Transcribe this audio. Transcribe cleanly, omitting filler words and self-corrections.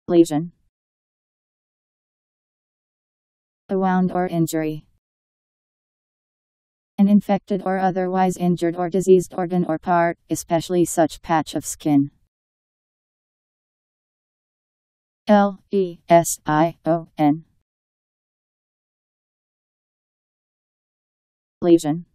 Lesion. A wound or injury. An infected or otherwise injured or diseased organ or part, especially such patch of skin. Lesion. Lesion.